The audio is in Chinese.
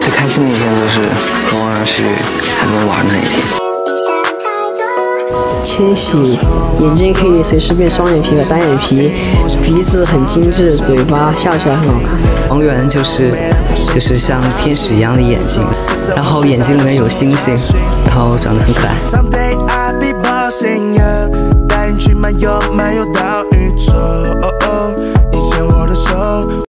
最开心的一天就是跟网友去海边玩那一天。 千玺眼睛可以随时变双眼皮和单眼皮，鼻子很精致，嘴巴笑起来很好看。 王源就是像天使一样的眼睛，然后眼睛里面有星星，然后长得很可爱。